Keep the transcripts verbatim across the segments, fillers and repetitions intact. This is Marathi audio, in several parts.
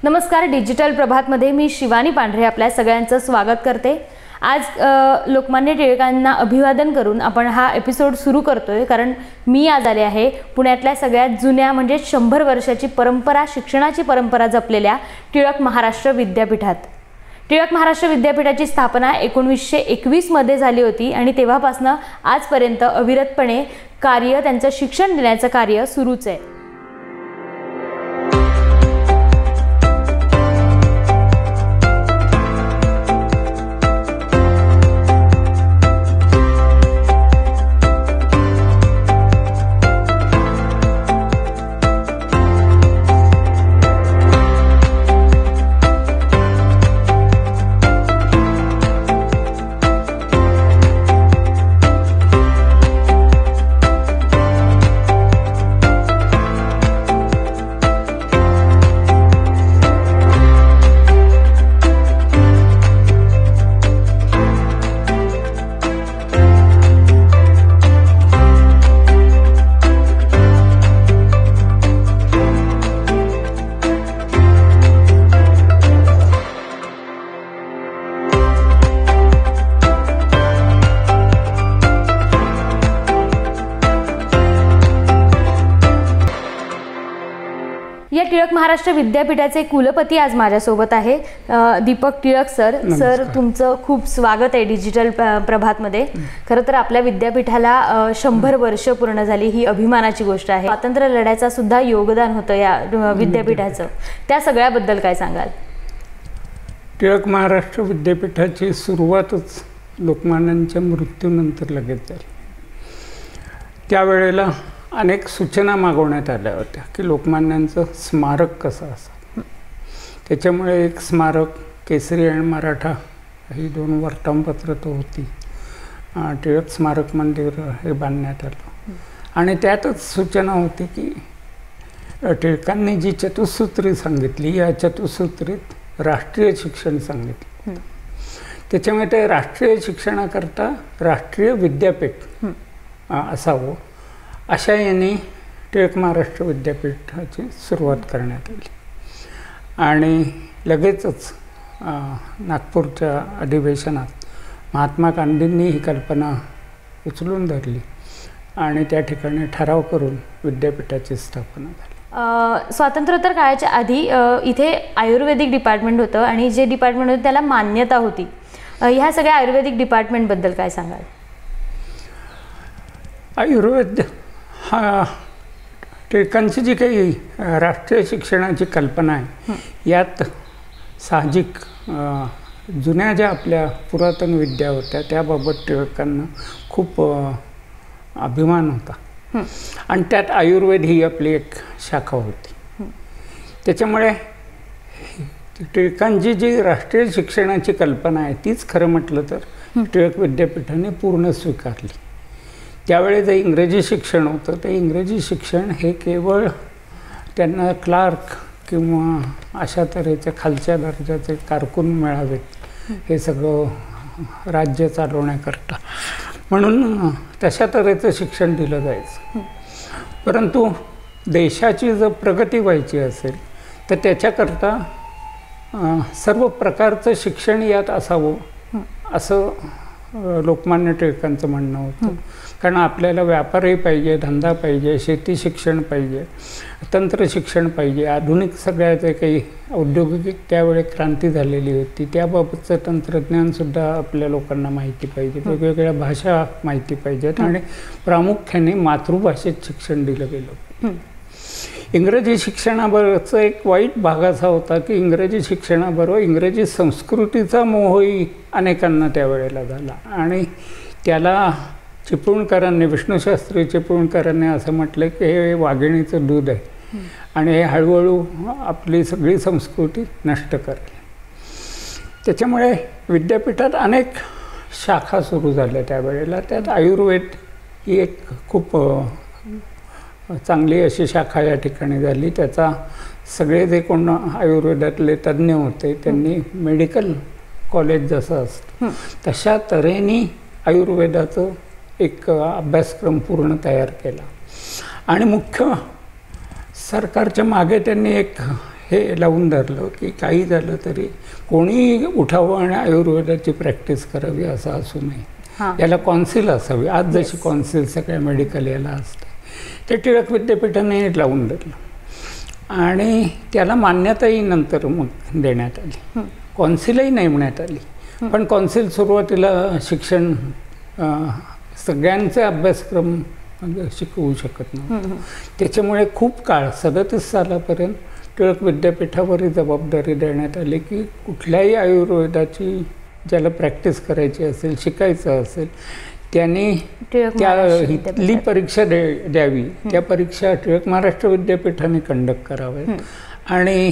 नमस्कार, डिजिटल प्रभातमध्ये मी शिवानी पांढरे आपल्या सगळ्यांचं स्वागत करते। आज लोकमान्य टिळकांना अभिवादन करून आपण हा एपिसोड सुरू करतोय, कारण मी आज आले आहे पुण्यातल्या सगळ्यात जुन्या म्हणजे शंभर वर्षाची परंपरा, शिक्षणाची परंपरा जपलेल्या टिळक महाराष्ट्र विद्यापीठात। टिळक महाराष्ट्र विद्यापीठाची स्थापना एकोणीसशे एकवीस मध्ये झाली होती आणि तेव्हापासून आजपर्यंत अविरतपणे कार्य, त्यांचं शिक्षण देण्याचं कार्य सुरूच आहे। या टिळक महाराष्ट्र विद्यापीठाचे कुलपती आज माझ्यासोबत आहे, दीपक टिळक सर। सर, तुमचं खूप स्वागत आहे डिजिटल प्रभातमध्ये। खरं तर आपल्या विद्यापीठाला शंभर वर्ष पूर्ण झाली, ही अभिमानाची गोष्ट आहे। स्वातंत्र्य लढ्याचा सुद्धा योगदान होतं या विद्यापीठाचं, त्या सगळ्याबद्दल काय सांगाल? टिळक महाराष्ट्र विद्यापीठाची सुरुवातच लोकमान्यांच्या मृत्यूनंतर लगेच झाली। त्यावेळेला अनेक सूचना मागवण्यात आल्या होत्या की लोकमान्यांचं स्मारक कसं असावं। त्याच्यामुळे एक स्मारक, केसरी आणि मराठा ही दोन वर्तमानपत्र तो होती, टिळक स्मारक मंदिर हे बांधण्यात आलं। आणि त्यातच सूचना होती की टिळकांनी जी चतुसूत्री सांगितली, या चतुसूत्रीत राष्ट्रीय शिक्षण सांगितलं। त्याच्यामुळे ते राष्ट्रीय शिक्षणाकरता राष्ट्रीय विद्यापीठ असावं अशा याने टिळक महाराष्ट्र विद्यापीठाची सुरुवात करण्यात आली। आणि लगेचच नागपूरच्या अधिवेशनात महात्मा गांधींनी ही कल्पना उचलून धरली आणि त्या ठिकाणी ठराव करून विद्यापीठाची स्थापना झाली। स्वातंत्र्योत्तर काळाच्या आधी इथे आयुर्वेदिक डिपार्टमेंट होतं आणि जे डिपार्टमेंट होतं त्याला मान्यता होती। ह्या सगळ्या आयुर्वेदिक डिपार्टमेंटबद्दल काय सांगाल? आयुर्वेद हा टिळकांची जी काही राष्ट्रीय शिक्षणाची कल्पना आहे, यात साहजिक जुन्या ज्या आपल्या पुरातन विद्या होत्या त्याबाबत टिळकांना खूप अभिमान होता आणि त्यात आयुर्वेद ही आपली एक शाखा होती। त्याच्यामुळे टिळकांची जी राष्ट्रीय शिक्षणाची कल्पना आहे तीच खरं म्हटलं तर टिळक विद्यापीठाने पूर्ण स्वीकारली। त्यावेळी जे इंग्रजी शिक्षण होतं ते इंग्रजी शिक्षण हे केवळ त्यांना क्लार्क किंवा अशा तऱ्हेच्या खालच्या दर्जाचे कारकून मिळावेत हे सगळं राज्य चालवण्याकरता, म्हणून तशा तऱ्हेचं शिक्षण दिलं जायचं। परंतु देशाची जर प्रगती व्हायची असेल तर त्याच्याकरता सर्व प्रकारचं शिक्षण यात असावं असं लोकमान्य टिळकांचं म्हणणं होतं। कारण आपल्याला व्यापारही पाहिजे, धंदा पाहिजे, शेती शिक्षण पाहिजे, तंत्र शिक्षण पाहिजे, आधुनिक सगळ्या जे काही औद्योगिक त्यावेळी क्रांती झालेली होती त्याबाबतचं तंत्रज्ञानसुद्धा आपल्या लोकांना माहिती पाहिजे, वेगवेगळ्या भाषा माहिती पाहिजेत आणि प्रामुख्याने मातृभाषेत शिक्षण दिलं गेलं। इंग्रजी शिक्षणाबरोबरचा एक वाईट भाग असा होता की इंग्रजी शिक्षणाबरोबर इंग्रजी संस्कृतीचा मोहही अनेकांना त्यावेळेला झाला आणि त्याला चिपळूणकरांनी, विष्णुशास्त्री चिपळूणकरांनी असं म्हटलं की हे वाघिणीचं दूध आहे आणि हे हळूहळू आपली सगळी संस्कृती नष्ट करेल। त्याच्यामुळे विद्यापीठात अनेक शाखा सुरू झाल्या त्यावेळेला। त्यात आयुर्वेद ही एक खूप चांगली अशी शाखा या ठिकाणी झाली। त्याचा सगळे जे कोण आयुर्वेदातले तज्ज्ञ होते त्यांनी मेडिकल कॉलेज जसं असतं तशा तऱ्हेने आयुर्वेदाचं एक अभ्यासक्रम पूर्ण तयार केला। आणि मुख्य सरकारच्या मागे त्यांनी एक हे लावून धरलं की काही झालं तरी कोणी उठावं आणि आयुर्वेदाची प्रॅक्टिस करावी असं असू नये, याला कॉन्सिल असावी. आज जशी कॉन्सिल सगळ्या मेडिकल याला असते, ते टिळक विद्यापीठाने लावून धरलं आणि त्याला मान्यताही नंतर मग देण्यात आली. कॉन्सिलही नेमण्यात आली, पण कॉन्सिल सुरुवातीला शिक्षण सगळ्यांचे अभ्यासक्रम शिकवू शकत नव्हतं. त्याच्यामुळे खूप काळ सदतीस सालापर्यंत टिळक विद्यापीठावरही जबाबदारी देण्यात आली की कुठल्याही आयुर्वेदाची ज्याला प्रॅक्टिस करायची असेल, शिकायचं असेल, त्यांनी त्या इथली परीक्षा दे द्यावी त्या परीक्षा टिळक महाराष्ट्र विद्यापीठाने कंडक्ट कराव्यात आणि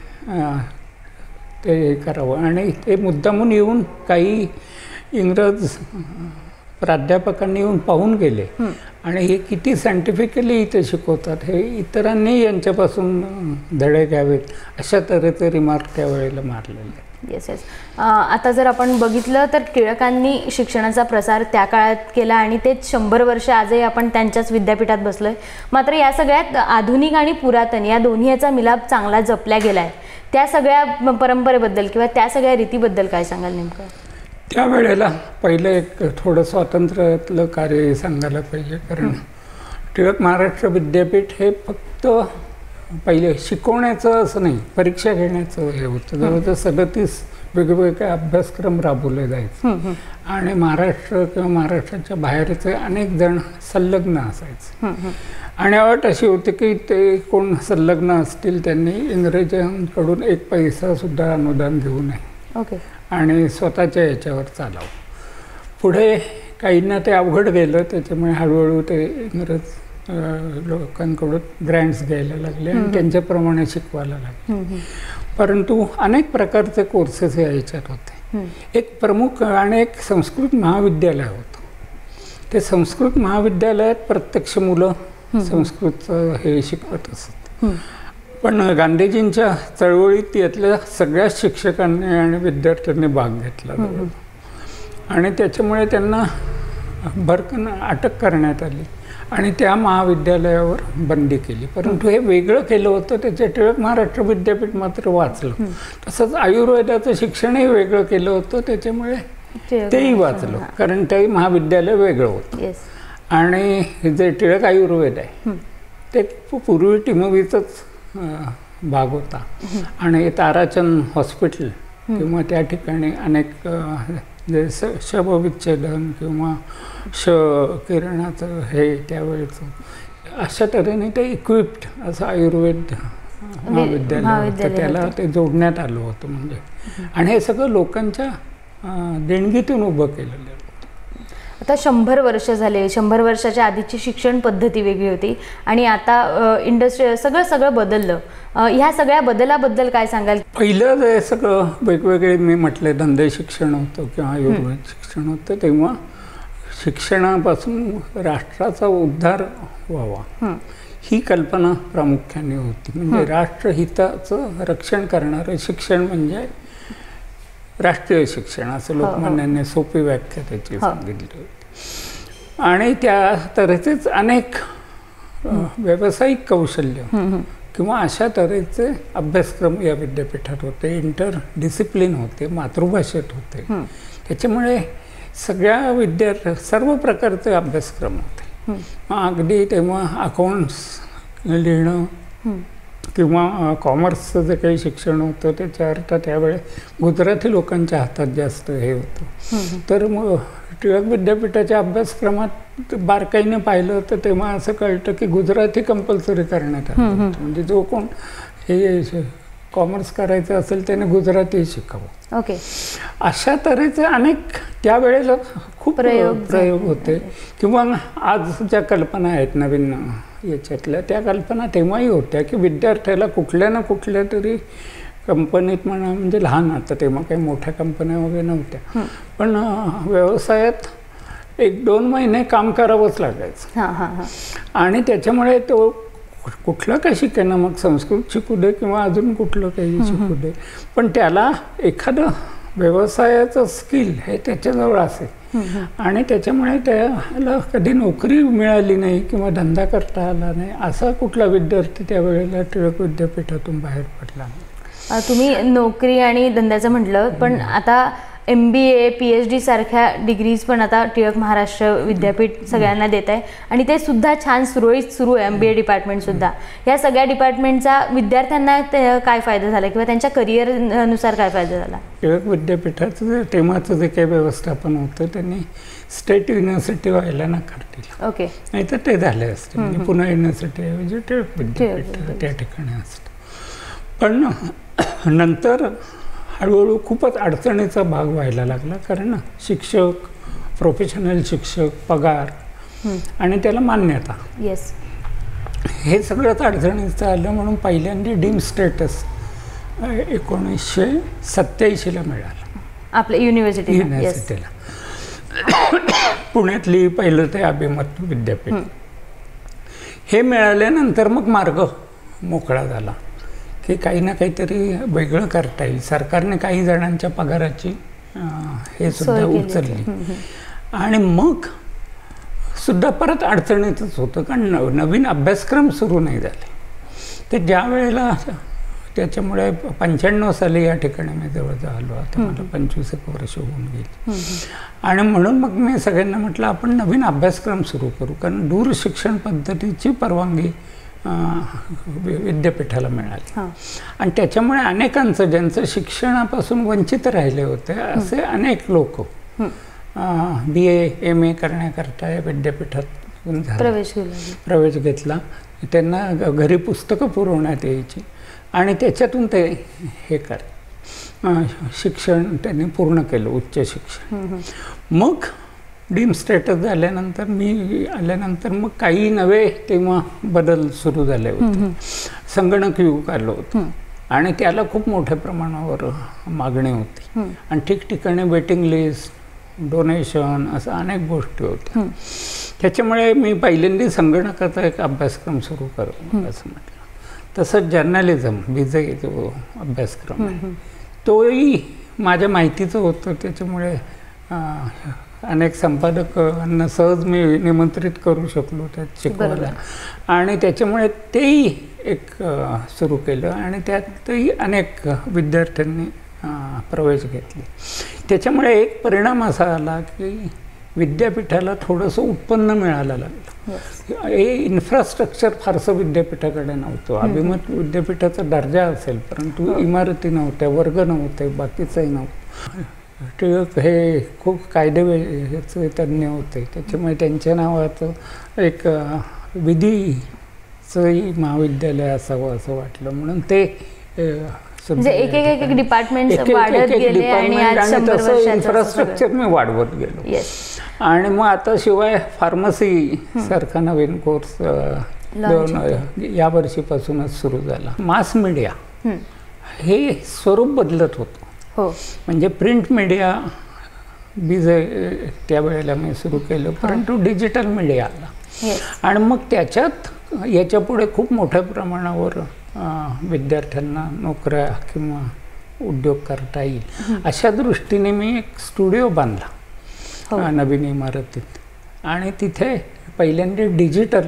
ते करावं. आणि ते मुद्दामून येऊन काही इंग्रज प्राध्यापकांनी येऊन पाहून गेले आणि हे किती सायंटिफिकली इथे शिकवतात, हे इतरांनी यांच्यापासून धडे घ्यावेत अशा तऱ्हेचे रिमार्क त्यावेळेला मारलेले. येस येस आता जर आपण बघितलं तर टिळकांनी शिक्षणाचा प्रसार त्या काळात केला आणि तेच शंभर वर्ष आजही आपण त्यांच्याच विद्यापीठात बसलोय. मात्र या सगळ्यात आधुनिक आणि पुरातन या दोन्ही याचा मिलाप चांगला जपला गेला आहे. त्या सगळ्या परंपरेबद्दल किंवा त्या सगळ्या रीतीबद्दल काय सांगाल नेमकं? त्यावेळेला पहिलं एक थोडं स्वातंत्र्यातलं कार्य सांगायला पाहिजे, कारण टिळक महाराष्ट्र विद्यापीठ हे फक्त पहिले शिकवण्याचं असं नाही, परीक्षा घेण्याचं हे होतं. जवळजवळ सदतीस वेगवेगळे अभ्यासक्रम राबवले जायचे आणि महाराष्ट्र किंवा महाराष्ट्राच्या बाहेरचे अनेक जण संलग्न असायचे. आणि अट अशी होती की ते कोण संलग्न असतील त्यांनी इंग्रजांकडून एक पैसासुद्धा अनुदान घेऊ नये ओके आणि स्वतःच्या याच्यावर चालावं. पुढे काहींना ते अवघड गेलं, त्याच्यामुळे हळूहळू ते इंग्रज लोकांकडून ग्रँट्स घ्यायला लागले आणि त्यांच्याप्रमाणे शिकवायला लागले. परंतु अनेक प्रकारचे कोर्सेस या याच्यात होते. एक प्रमुख आणि एक संस्कृत महाविद्यालय होतं. ते संस्कृत महाविद्यालयात प्रत्यक्ष मुलं संस्कृतचं हे शिकवत असत, पण गांधीजींच्या चळवळीत यातल्या सगळ्याच शिक्षकांनी आणि विद्यार्थ्यांनी भाग घेतला आणि त्याच्यामुळे त्यांना भरकन अटक करण्यात आली आणि त्या महाविद्यालयावर बंदी केली. परंतु हे वेगळं केलं होतं, त्याचे टिळक महाराष्ट्र विद्यापीठ मात्र वाचलं. तसंच आयुर्वेदाचं शिक्षणही वेगळं केलं होतं, त्याच्यामुळे तेही वाचलं, कारण ते महाविद्यालय वेगळं होतं. आणि जे टिळक आयुर्वेद आहे ते पूर्वी टिमवीचंच भाग होता आणि ताराचंद हॉस्पिटल किंवा त्या ठिकाणी अनेक जे श शवविच्छेदन किंवा श किरणाचं हे त्यावेळेचं अशा तऱ्हेने ते इक्विप्ड असं आयुर्वेद महाविद्यालय होतं, त्याला ते जोडण्यात आलं होतं. म्हणजे आणि हे सगळं लोकांच्या देणगीतून उभं केलेलं होतं. आता शंभर वर्ष झाले, शंभर वर्षाच्या आधीची शिक्षण पद्धती वेगळी होती आणि आता इंडस्ट्री सगळं सगळं बदललं. ह्या सगळ्या बदलाबद्दल काय सांगाल? पहिलं जे सगळं वेगवेगळे मी म्हटले धंदे शिक्षण होतं किंवा आयुर्वेद शिक्षण होतं, तेव्हा शिक्षणापासून राष्ट्राचा उद्धार व्हावा ही कल्पना प्रामुख्याने होती. म्हणजे राष्ट्रहिताचं रक्षण करणारं शिक्षण म्हणजे राष्ट्रीय शिक्षण असं लोकमान्यांनी सोपी व्याख्या त्याची सांगितली होती. आणि त्या तऱ्हेचेच अनेक व्यावसायिक कौशल्य किंवा अशा तऱ्हेचे अभ्यासक्रम या विद्यापीठात होते, इंटर डिसिप्लिन होते, मातृभाषेत होते. त्याच्यामुळे सगळ्या विद्यार्थी सर्व प्रकारचे अभ्यासक्रम होते. अगदी तेव्हा अकाउंट्स लिहिणं किंवा कॉमर्सचं जे काही शिक्षण होतं त्याच्या अर्थ त्यावेळे गुजराती लोकांच्या हातात जास्त हे होतं. तर मग टिळक विद्यापीठाच्या अभ्यासक्रमात बारकाईने पाहिलं तर तेव्हा असं कळतं की गुजराती कंपल्सरी करण्यात आलं होतं. म्हणजे जो कोण हे कॉमर्स करायचं असेल त्याने गुजराती शिकावं. ओके अशा तऱ्हेचे अनेक त्यावेळेला खूप प्रयोग प्रयोग होते. किंवा आज ज्या कल्पना आहेत नवीन याच्यातल्या त्या कल्पना तेव्हाही होत्या की विद्यार्थ्याला कुठल्या ना कुठल्या तरी कंपनीत म्हणा, म्हणजे लहान आता तेव्हा काही मोठ्या कंपन्या वगैरे नव्हत्या, पण व्यवसायात एक दोन महिने काम करावंच लागायचं. आणि त्याच्यामुळे तो कुठलं काही शिकेना, मग संस्कृत शिकू दे किंवा अजून कुठलं काही शिकू दे, पण त्याला एखादं व्यवसायाचं स्किल हे त्याच्याजवळ असेल आणि त्याच्यामुळे त्याला कधी नोकरी मिळाली नाही किंवा धंदा करता आला नाही असा कुठला विद्यार्थी त्यावेळेला टिळक विद्यापीठातून बाहेर पडला. तुम्ही नोकरी आणि धंद्याचं म्हटलं, पण आता M B A P H D सारख्या डिग्रीज पण आता टिळक महाराष्ट्र विद्यापीठ सगळ्यांना देत आहे आणि ते सुद्धा छान सुरळीत सुरू आहे. एम बी ए डिपार्टमेंटसुद्धा. या सगळ्या डिपार्टमेंटचा विद्यार्थ्यांना काय फायदा झाला किंवा त्यांच्या करिअरनुसार काय फायदा झाला? टिळक विद्यापीठाचं जे तेव्हाचं जे काही व्यवस्थापन होतं त्यांनी स्टेट युनिव्हर्सिटी व्हायला नकार दिला. ओके. नाही तर ते झाले असते, म्हणजे पुणे युनिव्हर्सिटी ऐवजी टिळक विद्यापीठ त्या ठिकाणी असतं. पण नंतर हळूहळू खूपच अडचणीचा भाग व्हायला लागला, कारण शिक्षक, प्रोफेशनल शिक्षक, पगार आणि त्याला मान्यता, येस, हे सगळंच अडचणीचं आलं. म्हणून पहिल्यांदा डीम स्टेटस एकोणीसशे सत्याऐंशीला मिळालं आपल्या युनिव्हर्सिटी युनिव्हर्सिटीला. पुण्यातली पहिलं ते अभिमत विद्यापीठ. हे मिळाल्यानंतर मग मार्ग मोकळा झाला की काही ना काहीतरी वेगळं करता येईल. सरकारने काही जणांच्या पगाराची हे सुद्धा उचलली आणि मग सुद्धा परत अडचणीतच होतं, कारण नवीन अभ्यासक्रम सुरू नाही झाले. ते ज्या वेळेला त्याच्यामुळे पंच्याण्णव साली या ठिकाणी मी जवळजवळ आलो. आता मला पंचवीस एक वर्ष होऊन गेली. आणि म्हणून मग मी सगळ्यांना म्हटलं आपण नवीन अभ्यासक्रम सुरू करू, कारण दूर शिक्षण पद्धतीची परवानगी विद्यापीठाला मिळाली. आणि त्याच्यामुळे अनेकांचं ज्यांचं शिक्षणापासून वंचित राहिले होते असे अनेक लोक बी ए एम ए करण्याकरता या विद्यापीठात प्रवेश प्रवेश घेतला. त्यांना घरी पुस्तकं पुरवण्यात यायची आणि त्याच्यातून ते हे कर शिक्षण त्यांनी पूर्ण केलं, उच्च शिक्षण. मग डीम स्टेटस झाल्यानंतर मी आल्यानंतर मग काही नवे तेव्हा बदल सुरू झाले होते. संगणक युग आलं होतं आणि त्याला खूप मोठ्या प्रमाणावर मागणी होती आणि ठिकठिकाणी वेटिंग लिस्ट, डोनेशन असं अनेक गोष्टी होत्या. त्याच्यामुळे मी पहिल्यांदा संगणकाचा एक अभ्यासक्रम सुरू करू असं म्हटलं. तसंच जर्नलिझम विजय जो अभ्यासक्रम आहे तोही माझ्या माहितीचं होतं. त्याच्यामुळे अनेक संपादकांना सहज मी निमंत्रित करू शकलो त्यात शिकवायला आणि त्याच्यामुळे तेही एक सुरू केलं आणि त्यातही अनेक विद्यार्थ्यांनी प्रवेश घेतले. त्याच्यामुळे एक परिणाम असा आला की विद्यापीठाला थोडंसं उत्पन्न मिळायला लागलं. हे इन्फ्रास्ट्रक्चर फारसं विद्यापीठाकडे नव्हतं. अभिमत विद्यापीठाचा दर्जा असेल परंतु इमारती नव्हत्या, वर्ग नव्हते, बाकीचंही नव्हतं. टिळक हे खूप कायदेचे तज्ज्ञ होते, त्याच्यामुळे त्यांच्या नावाचं एक विधीचंही महाविद्यालय असावं असं वाटलं. म्हणून ते म्हणजे एक एक एक डिपार्टमेंट वाढत गेले आणि आज शंभर वर्षाचं इन्फ्रास्ट्रक्चर मी वाढवत गेलो. आणि मग आता शिवाय फार्मसी सारखा नवीन कोर्स दोन या वर्षीपासूनच सुरू झाला. मास मीडिया हे स्वरूप बदलत होतं. हो, म्हणजे प्रिंट मीडिया बीजे त्यावेळेला मी सुरू केलं, परंतु डिजिटल मीडिया आला आणि मग त्याच्यात याच्या पुढे खूप मोठ्या प्रमाणावर विद्यार्थ्यांना नोकऱ्या किंवा उद्योग करता येईल अशा दृष्टीने मी एक स्टुडिओ बांधला नवीन इमारतीत आणि तिथे पहिल्यांदा डिजिटल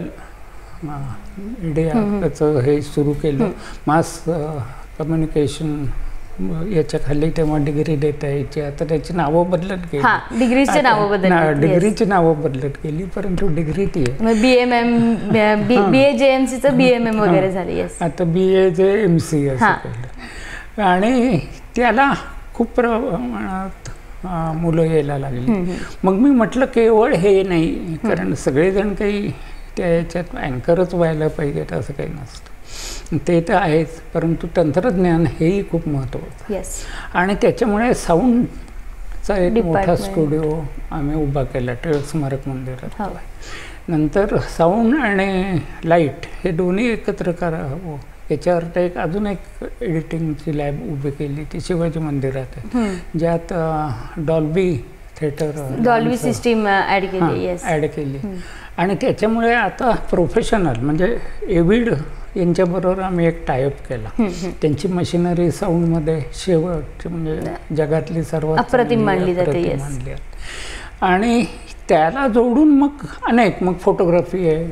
मीडियाचं हे सुरू केलं. मास कम्युनिकेशन याच्या खाली तेव्हा डिग्री देता यायची, आता त्याची नावं बदलत गेली. डिग्रीची नावं बदलत डिग्रीची नावं बदलत गेली परंतु डिग्री ती आहे. बी एम एम बी ए जे एम सीचं बी एम एम वगैरे झाली. आता बी ए जे एम सी असं केलं आणि त्याला खूप प्रमाणात मुलं यायला लागली. मग मी म्हटलं केवळ हे नाही, कारण सगळेजण काही त्या याच्यात अँकरच व्हायला पाहिजेत असं काही नसतं. ते तर आहेच, परंतु तंत्रज्ञान हेही खूप महत्त्वाचं आहे. आणि त्याच्यामुळे साऊंडचा एक मोठा स्टुडिओ आम्ही उभा केला टिळक स्मारक मंदिरात. नंतर साऊंड आणि लाईट हे दोन्ही एकत्र करावं याच्यावर एक अजून एक एडिटिंगची लॅब उभी केली, ती शिवाजी मंदिरात आहे, ज्यात Dolby theatre Dolby system add केली ॲड केली. आणि त्याच्यामुळे आता प्रोफेशनल म्हणजे एविड यांच्याबरोबर आम्ही एक टायअप केला. त्यांची मशिनरी साऊंडमध्ये शेवट म्हणजे जगातली सर्वात अप्रतिम मानली जाते. आणि त्याला जोडून मग अनेक मग फोटोग्राफी आहे,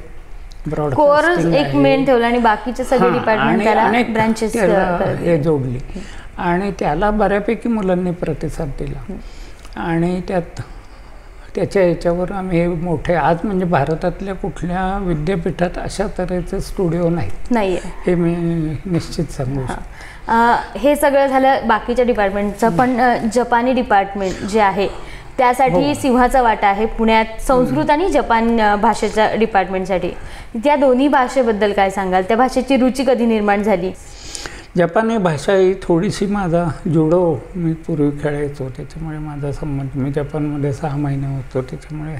कोर्स एक मेन ठेवला आणि बाकीचे सगळे डिपार्टमेंट त्याला ब्रांचेस हे जोडली आणि त्याला बऱ्यापैकी मुलांनी प्रतिसाद दिला आणि त्यात त्याच्या याच्यावर आम्ही मोठे आज म्हणजे भारतातल्या कुठल्या विद्यापीठात अशा तऱ्हेचे स्टुडिओ नाहीत नाही हे मी निश्चित सांगू शकतो. हे सगळं झालं बाकीच्या डिपार्टमेंटचं, पण जपानी डिपार्टमेंट जे आहे त्यासाठी सिंहाचा वाटा आहे पुण्यात संस्कृत आणि जपान भाषेच्या डिपार्टमेंटसाठी. त्या दोन्ही भाषेबद्दल काय सांगाल? त्या भाषेची रुची कधी निर्माण झाली? जपानी भाषा ही थोडीशी माझा जुडो मी पूर्वी खेळायचो त्याच्यामुळे माझा संबंध, मी जपानमध्ये सहा महिने होतो त्याच्यामुळे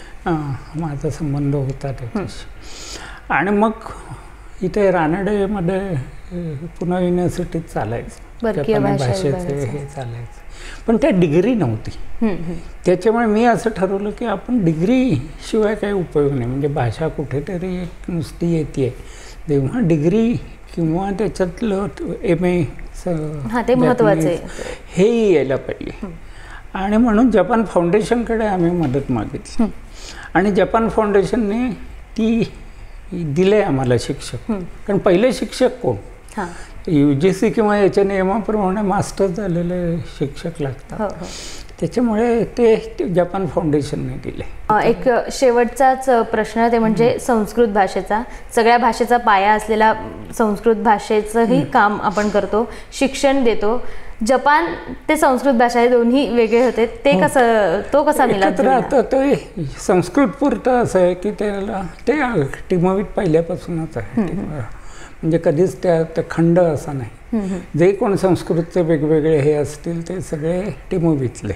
माझा संबंध होता त्याच्याशी. आणि मग इथे रानडेमध्ये पुणे युनिव्हर्सिटीत चालायचं जपानी भाषेचे हे चालायचं, पण त्या डिग्री नव्हती. त्याच्यामुळे मी असं ठरवलं की आपण डिग्री शिवाय काही उपयोग नाही, म्हणजे भाषा कुठेतरी एक नुसती येते तेव्हा डिग्री किंवा त्याच्यातलं एम ए ते महत्त्वाचं आहे हेही यायला पाहिजे. आणि म्हणून जपान फाउंडेशनकडे आम्ही मदत मागितली आणि जपान फाउंडेशनने ती दिले आम्हाला शिक्षक. कारण पहिले शिक्षक कोण? यू जी सी किंवा याच्या नियमाप्रमाणे मास्टर झालेले शिक्षक लागतात, त्याच्यामुळे ते जपान फाउंडेशनने दिले. एक शेवटचाच प्रश्न ते म्हणजे संस्कृत भाषेचा, सगळ्या भाषेचा पाया असलेला संस्कृत भाषेचंही काम आपण करतो, शिक्षण देतो. जपान ते संस्कृत भाषा हे दोन्ही वेगळे होते, ते कसं तो कसा मिळाला? तर आता ते संस्कृत पुरतं असं आहे की त्याला ते टिमवीत पहिल्यापासूनच आहे, म्हणजे कधीच त्या खंड असा नाही. जे कोण संस्कृतचे वेगवेगळे हे असतील ते सगळे टिमवीतले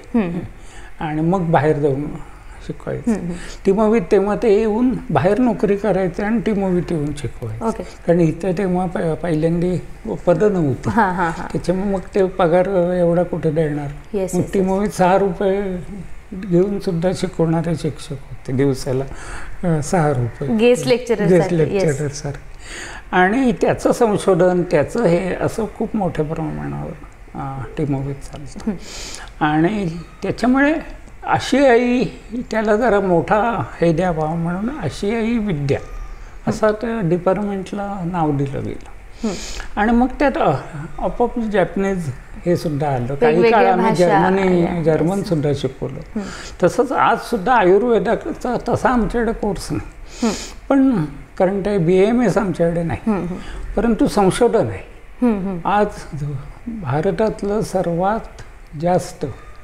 आणि मग बाहेर जाऊन शिकवायचं. टिमवीत तेव्हा ते येऊन बाहेर नोकरी करायचे आणि टिमवीत येऊन शिकवायचं, कारण इथं तेव्हा पहिल्यांदा पदं नव्हती त्याच्यामुळे मग ते पगार एवढा कुठे देणार. मग टिमवीत सहा रुपये घेऊन सुद्धा शिकवणारे शिक्षक होते, दिवसाला सहा रुपये गेस्ट लेक्चरर गेस्ट लेक्चरर सारखे. आणि त्याचं संशोधन त्याचं हे असं खूप मोठ्या प्रमाणावर टिमवीत चालतं. आणि त्याच्यामुळे आशियाई त्याला जरा मोठा हे द्यावा म्हणून आशियाई विद्या असं त्या डिपार्टमेंटला नाव दिलं गेलं. आणि मग त्यात आपोआप जॅपनीज हे सुद्धा आलं. काही काळ आम्ही जर्मनी जर्मन सुद्धा शिकवलं. तसंच आज सुद्धा आयुर्वेदाचा तसा आमच्याकडे कोर्स नाही, पण कारण ते बी एम एस आमच्याकडे नाही, परंतु संशोधन आहे. आज भारतातलं सर्वात जास्त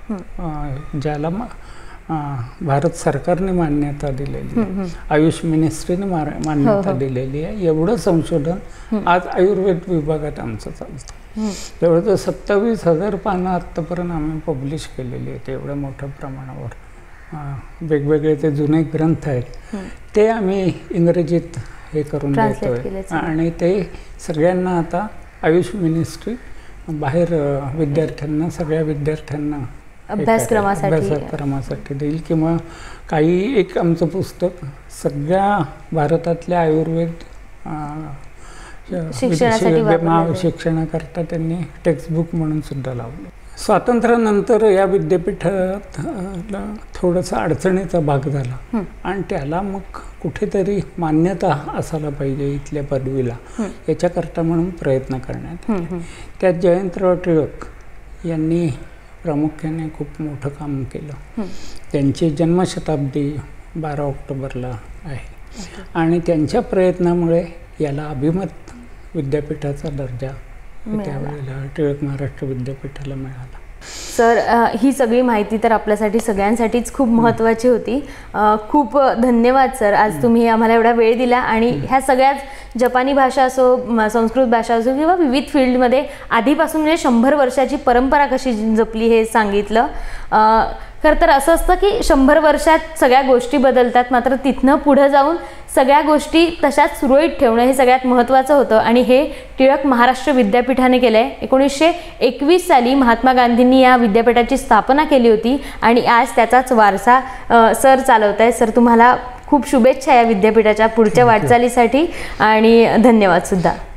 ज्याला भारत सरकारने मान्यता दिलेली, आयुष मिनिस्ट्रीने मान्यता दिलेली आहे, एवढं संशोधन आज आयुर्वेद विभागात आमचं चालतं. जवळजवळ सत्तावीस हजार पानं आत्तापर्यंत आम्ही पब्लिश केलेली आहेत. एवढ्या मोठ्या प्रमाणावर वेगवेगळे ते जुने ग्रंथ आहेत ते आम्ही इंग्रजीत हे करून देतोय आणि ते सगळ्यांना आता आयुष मिनिस्ट्री बाहेर विद्यार्थ्यांना सगळ्या विद्यार्थ्यांना अभ्यासक्रमासाठी अभ्यासक्रमासाठी देईल. किंवा काही एक आमचं पुस्तक सगळ्या भारतातल्या आयुर्वेद शिक्षणाकरता त्यांनी टेक्स्टबुक म्हणून सुद्धा लावलं. स्वातंत्र्यानंतर या विद्यापीठाला थोडासा अडचणीचा भाग झाला आणि त्याला मग कुठेतरी मान्यता असायला पाहिजे इथल्या पदवीला, याच्याकरता म्हणून प्रयत्न करण्यात आले. त्यात जयंतराव टिळक यांनी प्रामुख्याने खूप मोठं काम केलं. त्यांची जन्मशताब्दी बारा ऑक्टोबरला आहे आणि त्यांच्या प्रयत्नामुळे याला अभिमत विद्यापीठाचा दर्जा त्यावेळेला टिळक महाराष्ट्र विद्यापीठाला मिळाला. सर, ही सगळी माहिती तर आपल्यासाठी सगळ्यांसाठीच खूप महत्त्वाची होती. खूप धन्यवाद सर, आज तुम्ही आम्हाला एवढा वेळ दिला आणि ह्या सगळ्याच जपानी भाषा असो, संस्कृत भाषा असो किंवा विविध फील्डमध्ये आधीपासून म्हणजे शंभर वर्षाची परंपरा कशी जपली हे सांगितलं. खरं तर असं असतं की शंभर वर्षात सगळ्या गोष्टी बदलतात, मात्र तिथनं पुढं जाऊन सगळ्या गोष्टी तशाच सुरळीत ठेवणं हे सगळ्यात महत्त्वाचं होतं आणि हे टिळक महाराष्ट्र विद्यापीठाने केलं आहे. एकोणीसशे एकवीस साली महात्मा गांधींनी या विद्यापीठाची स्थापना केली होती आणि आज त्याचाच वारसा सर चालवत आहे. सर, तुम्हाला खूप शुभेच्छा या विद्यापीठाच्या पुढच्या वाटचालीसाठी आणि धन्यवाद सुद्धा.